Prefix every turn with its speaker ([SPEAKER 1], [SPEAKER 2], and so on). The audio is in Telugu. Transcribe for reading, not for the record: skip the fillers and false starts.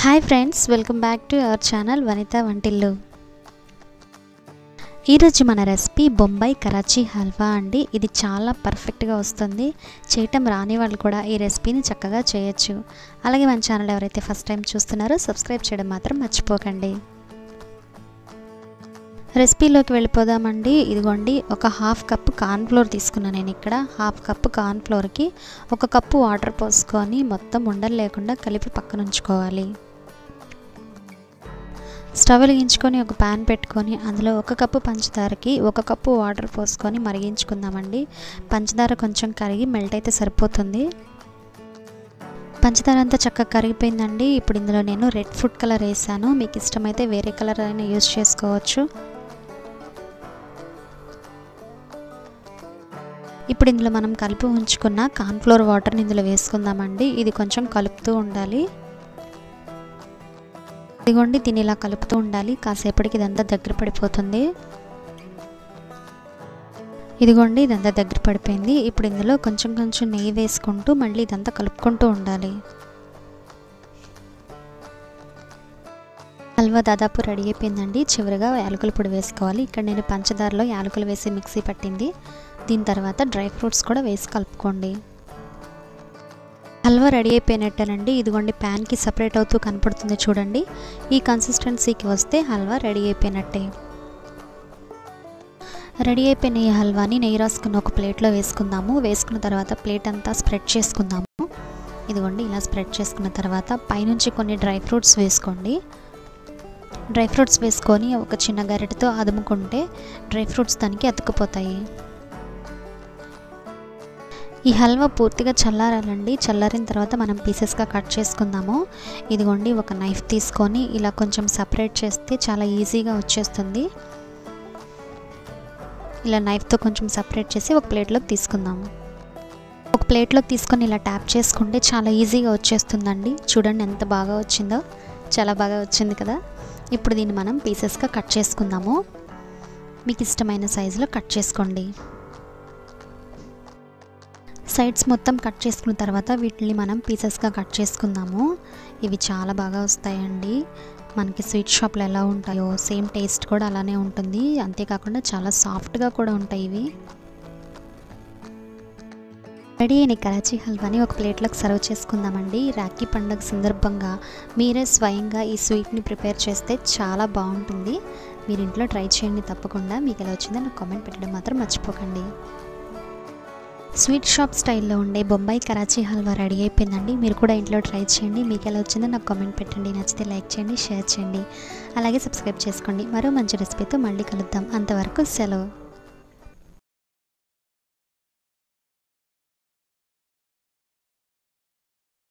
[SPEAKER 1] Hi friends, welcome back to our channel Vanitha Vantillu. ఈరోజు మన రెసిపీ బొంబాయి కరాచీ హల్వా అండి. ఇది చాలా పర్ఫెక్ట్గా వస్తుంది. చేయటం రాని వాళ్ళు కూడా ఈ రెసిపీని చక్కగా చేయొచ్చు. అలాగే మన ఛానల్ ఎవరైతే ఫస్ట్ టైం చూస్తున్నారో సబ్స్క్రైబ్ చేయడం మాత్రం మర్చిపోకండి. రెసిపీలోకి వెళ్ళిపోదామండి. ఇదిగోండి, ఒక హాఫ్ కప్పు కార్న్ఫ్లోర్ తీసుకున్నాను నేను ఇక్కడ. హాఫ్ కప్పు కార్న్ఫ్లోర్కి ఒక కప్పు వాటర్ పోసుకొని మొత్తం ఉండలు లేకుండా కలిపి పక్కన ఉంచుకోవాలి. స్టవ్ వెలిగించుకొని ఒక ప్యాన్ పెట్టుకొని అందులో ఒక కప్పు పంచదారకి ఒక కప్పు వాటర్ పోసుకొని మరిగించుకుందామండి. పంచదార కొంచెం కరిగి మెల్ట్ అయితే సరిపోతుంది. పంచదార అంతా చక్కగా కరిగిపోయిందండి. ఇప్పుడు ఇందులో నేను రెడ్ ఫుడ్ కలర్ వేసాను. మీకు ఇష్టమైతే వేరే కలర్ అయినా యూజ్ చేసుకోవచ్చు. ఇప్పుడు ఇందులో మనం కలిపి ఉంచుకున్న కార్న్ఫ్లోర్ వాటర్ని ఇందులో వేసుకుందామండి. ఇది కొంచెం కలుపుతూ ఉండాలి. ఇదిగోండి, దీన్ని ఇలా కలుపుతూ ఉండాలి. కాసేపటికి ఇదంతా దగ్గర పడిపోతుంది. ఇదిగోండి, ఇదంతా దగ్గర పడిపోయింది. ఇప్పుడు ఇందులో కొంచెం కొంచెం నెయ్యి వేసుకుంటూ మళ్ళీ ఇదంతా కలుపుకుంటూ ఉండాలి. హల్వా దాదాపు రెడీ అయిపోయిందండి. చివరిగా యాలకుల పొడి వేసుకోవాలి. ఇక్కడ నేను పంచదారలో యాలకులు వేసి మిక్సీ పట్టింది. దీని తర్వాత డ్రై ఫ్రూట్స్ కూడా వేసి కలుపుకోండి. హల్వా రెడీ అయిపోయినట్టేనండి. ఇదిగోండి, ప్యాన్కి సపరేట్ అవుతూ కనపడుతుంది చూడండి. ఈ కన్సిస్టెన్సీకి వస్తే హల్వా రెడీ అయిపోయినట్టే. రెడీ అయిపోయిన ఈ హల్వాని నెయ్యి రాసుకున్న ఒక ప్లేట్లో వేసుకుందాము. వేసుకున్న తర్వాత ప్లేట్ అంతా స్ప్రెడ్ చేసుకుందాము. ఇదిగోండి, ఇలా స్ప్రెడ్ చేసుకున్న తర్వాత పైనుంచి కొన్ని డ్రై ఫ్రూట్స్ వేసుకోండి. డ్రై ఫ్రూట్స్ వేసుకొని ఒక చిన్న గరిటెతో అదుముకుంటే డ్రై ఫ్రూట్స్ దానికి అతుక్కుపోతాయి. ఈ హల్వా పూర్తిగా చల్లారాలండి. చల్లారిన తర్వాత మనం పీసెస్గా కట్ చేసుకుందాము. ఇదిగోండి, ఒక నైఫ్ తీసుకొని ఇలా కొంచెం సపరేట్ చేస్తే చాలా ఈజీగా వచ్చేస్తుంది. ఇలా నైఫ్తో కొంచెం సపరేట్ చేసి ఒక ప్లేట్లోకి తీసుకుందాము. ఒక ప్లేట్లోకి తీసుకొని ఇలా ట్యాప్ చేసుకుంటే చాలా ఈజీగా వచ్చేస్తుందండి. చూడండి ఎంత బాగా వచ్చిందో. చాలా బాగా వచ్చింది కదా. ఇప్పుడు దీన్ని మనం పీసెస్గా కట్ చేసుకుందాము. మీకు ఇష్టమైన సైజులో కట్ చేసుకోండి. సైడ్స్ మొత్తం కట్ చేసుకున్న తర్వాత వీటిని మనం పీసెస్గా కట్ చేసుకుందాము. ఇవి చాలా బాగా వస్తాయండి. మనకి స్వీట్ షాప్లో ఎలా ఉంటాయో సేమ్ టేస్ట్ కూడా అలానే ఉంటుంది. అంతేకాకుండా చాలా సాఫ్ట్గా కూడా ఉంటాయి ఇవి. రెడీ అయిన కరాచీ హల్వాని ఒక ప్లేట్లోకి సర్వ్ చేసుకుందామండి. రాఖీ పండుగ సందర్భంగా మీరే స్వయంగా ఈ స్వీట్ని ప్రిపేర్ చేస్తే చాలా బాగుంటుంది. మీరు ఇంట్లో ట్రై చేయండి తప్పకుండా. మీకు ఎలా వచ్చిందో నాకు కామెంట్ పెట్టడం మాత్రం మర్చిపోకండి. స్వీట్ షాప్ స్టైల్లో ఉండే బొంబాయి కరాచీ హల్వా రెడీ అయిపోయిందండి. మీరు కూడా ఇంట్లో ట్రై చేయండి. మీకు ఎలా వచ్చిందో నాకు కామెంట్ పెట్టండి. నచ్చితే లైక్ చేయండి, షేర్ చేయండి, అలాగే సబ్స్క్రైబ్ చేసుకోండి. మరో మంచి రెసిపీతో మళ్ళీ కలుద్దాం. అంతవరకు సెలవు.